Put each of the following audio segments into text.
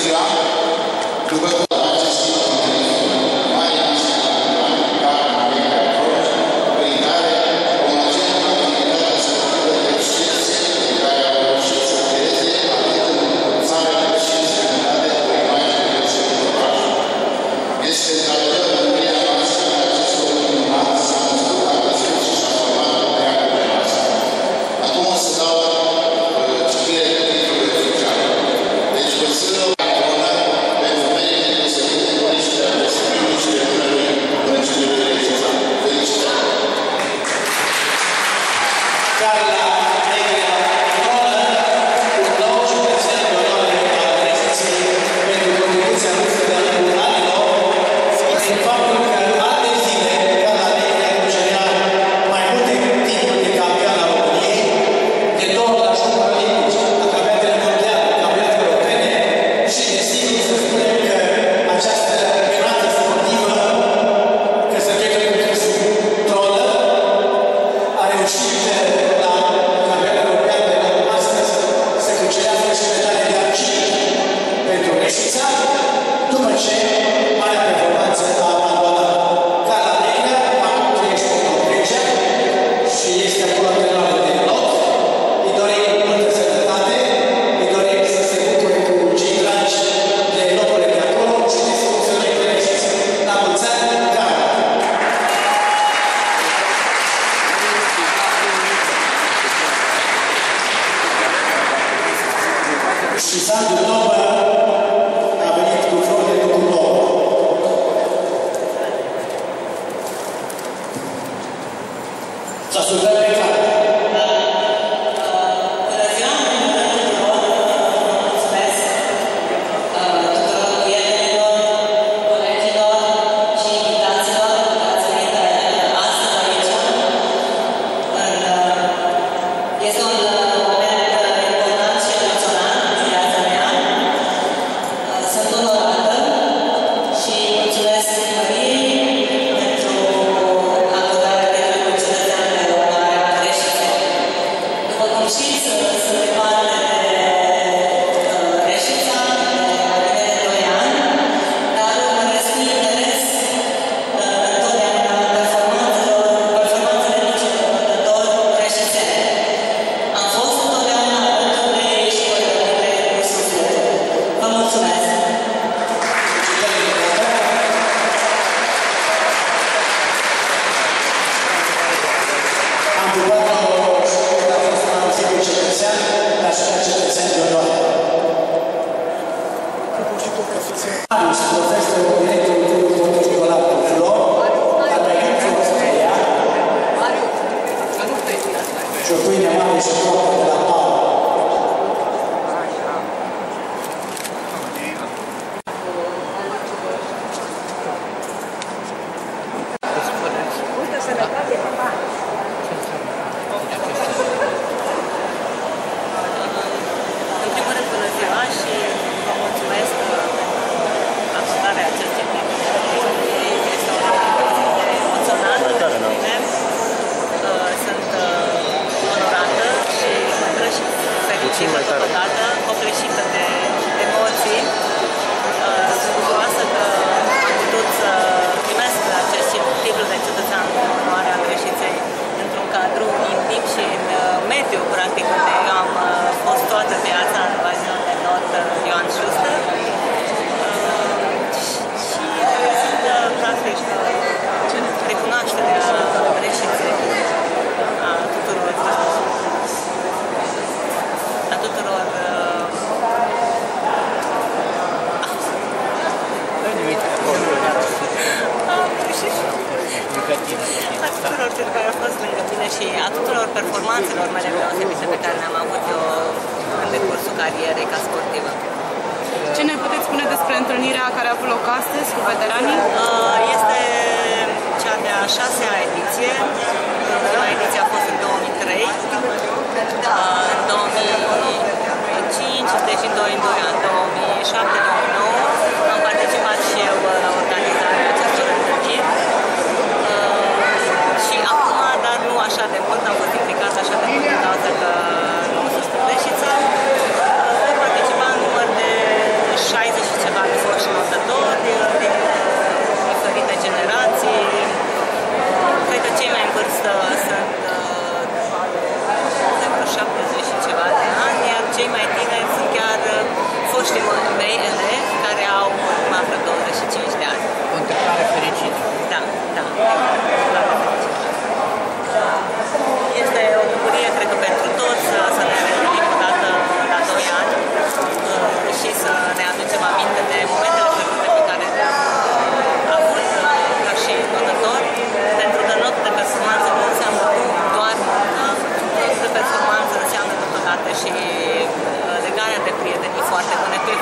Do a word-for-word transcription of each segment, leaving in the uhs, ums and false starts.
șaizeci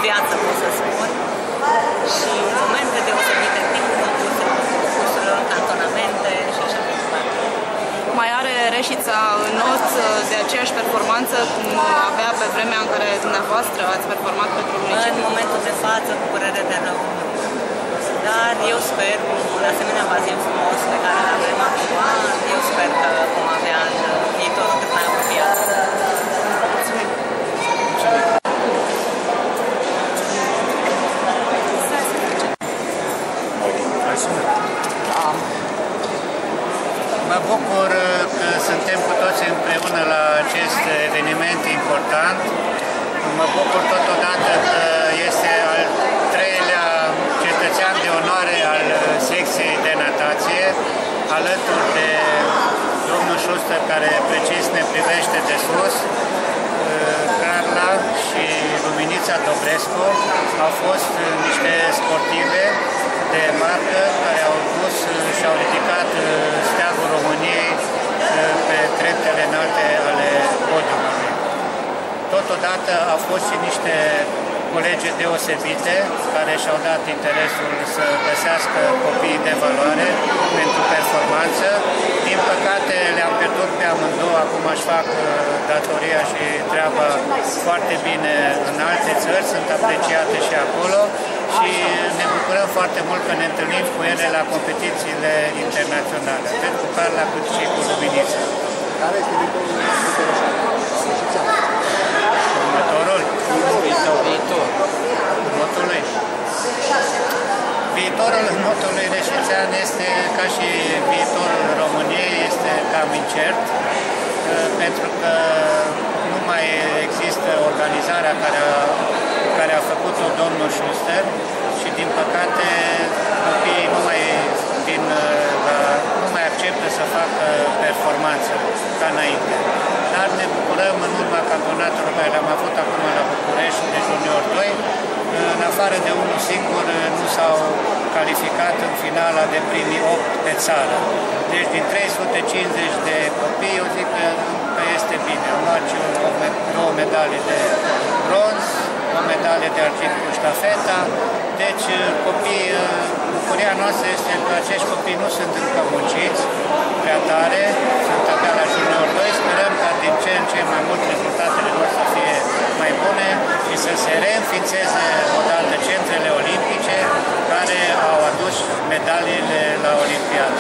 viață, pot să spun. Și momente deosebite în timpul concursurilor, cantonamente și așa mai departe. Mai are Reșița în not de aceeași performanță cum avea pe vremea în care dumneavoastră ați performat pentru municipiu? În momentul de față, cu părere de rău. Dar eu sper, cu un asemenea bazin frumos pe care l avem acum, eu sper că vom avea în viitorul cât mai apropiat. Mulțumim! Mă bucur că suntem cu toți împreună la acest eveniment important. Mă bucur totodată că este al treilea cetățean de onoare al secției de natație, alături de domnul Schuster, care precis ne privește de sus, Carla și Luminița Dobrescu. Au fost niște sportive de marcă care au dus și au ridicat steagul României pe treptele înalte ale podiumului. Totodată au fost și niște colegi deosebite care și-au dat interesul să găsească copii de valoare pentru performanță. Din păcate le-am pierdut pe amândouă, acum își fac datoria și treaba foarte bine în alte țări, sunt apreciate și acolo și ne bucurăm foarte mult că ne întâlnim cu ele la competițiile internaționale, atât cu Carla cât și cu Luminița. Care este viitorul Reșița? Următorul? Viitor. Notului. Viitorul notului reșițean este, ca și viitorul României, este cam incert, pentru că nu mai există organizarea care a, care a făcut-o domnul Schuster și, din păcate, copiii nu mai, vin la, nu mai acceptă să facă performanță ca înainte. Dar ne bucurăm în urma campionatelor care le-am avut acum la București de Junior doi. În afară de unul singur nu s-au calificat în finala de primii opt pe țară. Deci din trei sute cincizeci de copii, eu zic că, că este bine. Am luat și două medalii de bronz, o medalie de argint cu ștafeta. Deci copii, bucuria noastră este că acești copii nu sunt încă munciți prea tare, sunt abia la Junior doi. Sperăm ca din ce în ce mai mult rezultatele lor să fie mai bune și să se reînființeze odată centrele olimpice care au adus medaliile la Olimpiadă.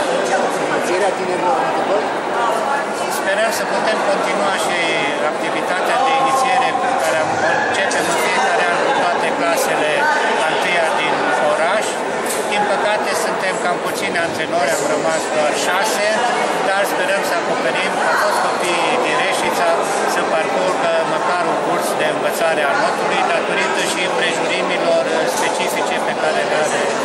Sperăm să putem continua și activitatea de inițiere pe care am începem în fiecare an cu toate clasele a întâia din oraș. Din păcate suntem cam puțini antrenori, am rămas doar șase, dar sperăm să acoperim ca toți copiii din Reșița să parcurgă măcar un curs de învățare al notului, datorită și împrejurimilor specifice pe care le are